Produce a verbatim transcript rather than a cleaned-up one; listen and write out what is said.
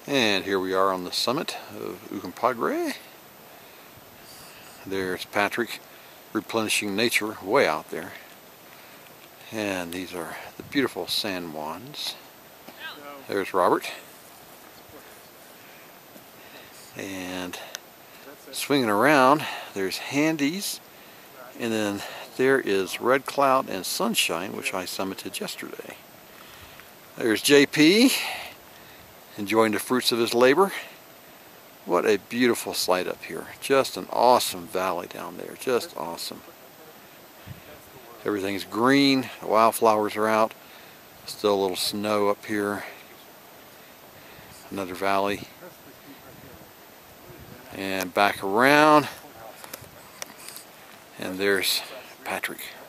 And here we are on the summit of Uncompahgre. There's Patrick replenishing nature way out there. And these are the beautiful San Juans. There's Robert. And swinging around, there's Handies. And then there is Red Cloud and Sunshine, which I summited yesterday. There's J P, enjoying the fruits of his labor. What a beautiful sight up here. Just an awesome valley down there. Just awesome. Everything's green. The wildflowers are out. Still a little snow up here. Another valley. And back around. And there's Patrick.